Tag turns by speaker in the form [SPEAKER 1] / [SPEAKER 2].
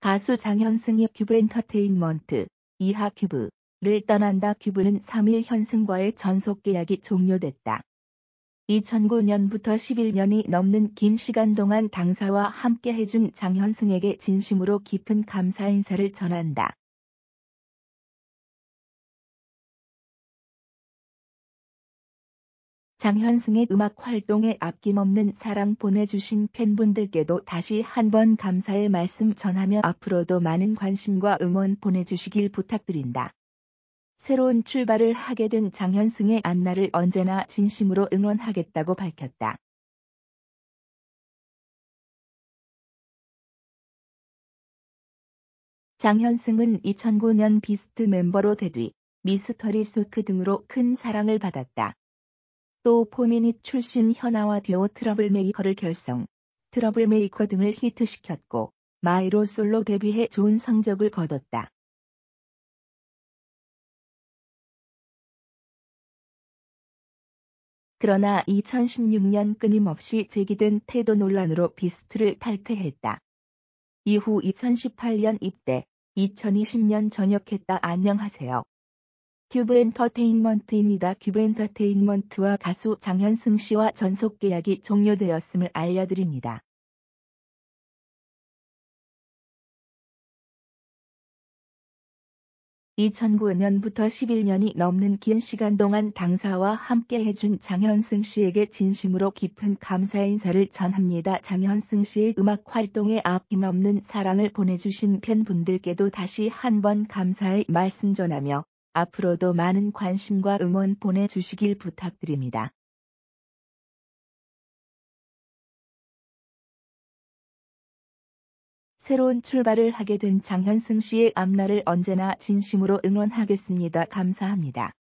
[SPEAKER 1] 가수 장현승이 큐브 엔터테인먼트 이하 큐브를 떠난다. 큐브는 3일 현승과의 전속 계약이 종료됐다. 2009년부터 11년이 넘는 긴 시간 동안 당사와 함께 해준 장현승에게 진심으로 깊은 감사 인사를 전한다. 장현승의 음악 활동에 아낌없는 사랑 보내주신 팬분들께도 다시 한번 감사의 말씀 전하며 앞으로도 많은 관심과 응원 보내주시길 부탁드린다. 새로운 출발을 하게 된 장현승의 앞날을 언제나 진심으로 응원하겠다고 밝혔다. 장현승은 2009년 비스트 멤버로 데뷔, 미스터리 소크 등으로 큰 사랑을 받았다. 또 포미닛 출신 현아와 듀오 트러블메이커를 결성, 트러블메이커 등을 히트시켰고 마이로 솔로 데뷔해 좋은 성적을 거뒀다. 그러나 2016년 끊임없이 제기된 태도 논란으로 비스트를 탈퇴했다. 이후 2018년 입대, 2020년 전역했다. 안녕하세요. 큐브 엔터테인먼트입니다. 큐브 엔터테인먼트와 가수 장현승 씨와 전속 계약이 종료되었음을 알려드립니다. 2009년부터 11년이 넘는 긴 시간 동안 당사와 함께 해준 장현승 씨에게 진심으로 깊은 감사 인사를 전합니다. 장현승 씨의 음악 활동에 아낌없는 사랑을 보내주신 팬분들께도 다시 한번 감사의 말씀 전하며 앞으로도 많은 관심과 응원 보내주시길 부탁드립니다. 새로운 출발을 하게 된 장현승 씨의 앞날을 언제나 진심으로 응원하겠습니다. 감사합니다.